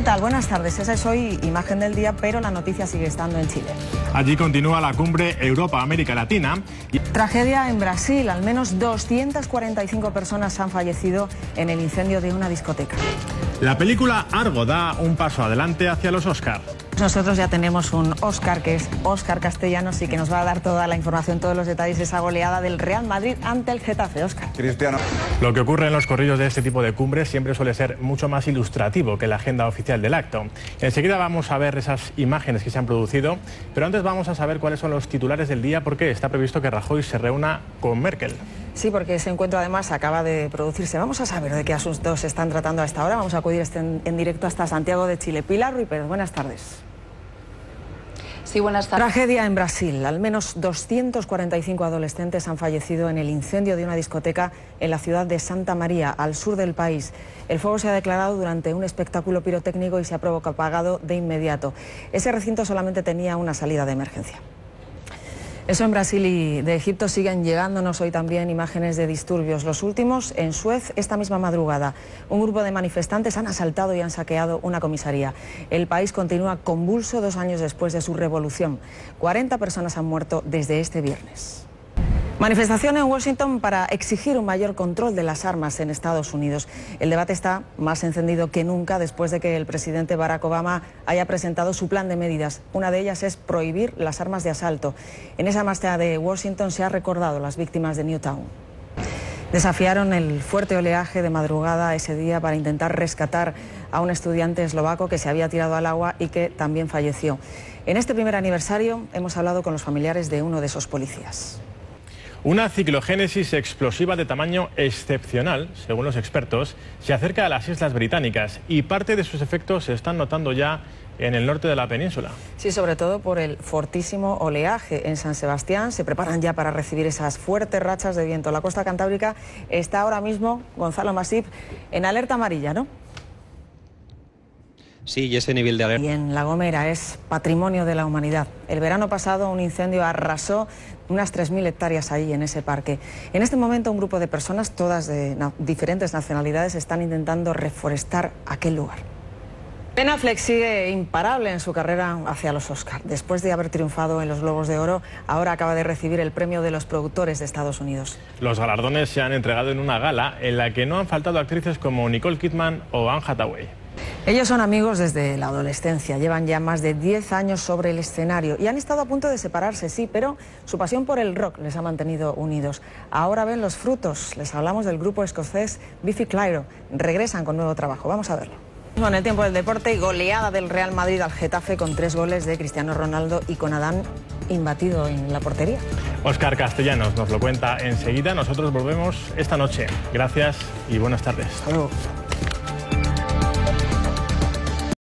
¿Qué tal? Buenas tardes. Esa es hoy imagen del día, pero la noticia sigue estando en Chile. Allí continúa la cumbre Europa-América Latina. Tragedia en Brasil. Al menos 245 personas han fallecido en el incendio de una discoteca. La película Argo da un paso adelante hacia los Oscar. Nosotros ya tenemos un Óscar, que es Óscar Castellanos, y que nos va a dar toda la información, todos los detalles de esa goleada del Real Madrid ante el Getafe. Óscar. Cristiano. Lo que ocurre en los corrillos de este tipo de cumbres siempre suele ser mucho más ilustrativo que la agenda oficial del acto. Enseguida vamos a ver esas imágenes que se han producido, pero antes vamos a saber cuáles son los titulares del día, porque está previsto que Rajoy se reúna con Merkel. Sí, porque ese encuentro además acaba de producirse. Vamos a saber de qué asuntos se están tratando a esta hora. Vamos a acudir en directo hasta Santiago de Chile. Pilar Ruiz Pérez, buenas tardes. Sí, buenas tardes. Tragedia en Brasil. Al menos 245 adolescentes han fallecido en el incendio de una discoteca en la ciudad de Santa María, al sur del país. El fuego se ha declarado durante un espectáculo pirotécnico y se ha apagado de inmediato. Ese recinto solamente tenía una salida de emergencia. Eso en Brasil, y de Egipto siguen llegándonos hoy también imágenes de disturbios. Los últimos en Suez esta misma madrugada. Un grupo de manifestantes han asaltado y han saqueado una comisaría. El país continúa convulso 2 años después de su revolución. 40 personas han muerto desde este viernes. Manifestación en Washington para exigir un mayor control de las armas en Estados Unidos. El debate está más encendido que nunca después de que el presidente Barack Obama haya presentado su plan de medidas. Una de ellas es prohibir las armas de asalto. En esa marcha de Washington se ha recordado las víctimas de Newtown. Desafiaron el fuerte oleaje de madrugada ese día para intentar rescatar a un estudiante eslovaco que se había tirado al agua y que también falleció. En este primer aniversario hemos hablado con los familiares de uno de esos policías. Una ciclogénesis explosiva de tamaño excepcional, según los expertos, se acerca a las Islas Británicas y parte de sus efectos se están notando ya en el norte de la península. Sí, sobre todo por el fortísimo oleaje en San Sebastián. Se preparan ya para recibir esas fuertes rachas de viento. La costa cantábrica está ahora mismo, Gonzalo Masip, en alerta amarilla, ¿no? Sí, y ese nivel de alerta. Y en La Gomera es patrimonio de la humanidad. El verano pasado un incendio arrasó unas 3.000 hectáreas ahí en ese parque. En este momento un grupo de personas, todas de diferentes nacionalidades, están intentando reforestar aquel lugar. Ben Affleck sigue imparable en su carrera hacia los Oscar. Después de haber triunfado en los Globos de Oro, ahora acaba de recibir el premio de los productores de Estados Unidos. Los galardones se han entregado en una gala en la que no han faltado actrices como Nicole Kidman o Anne Hathaway. Ellos son amigos desde la adolescencia, llevan ya más de 10 años sobre el escenario y han estado a punto de separarse, sí, pero su pasión por el rock les ha mantenido unidos. Ahora ven los frutos. Les hablamos del grupo escocés Biffy Clyro. Regresan con nuevo trabajo. Vamos a verlo. En el tiempo del deporte, goleada del Real Madrid al Getafe con 3 goles de Cristiano Ronaldo y con Adán imbatido en la portería. Óscar Castellanos nos lo cuenta enseguida. Nosotros volvemos esta noche. Gracias y buenas tardes. Hasta luego.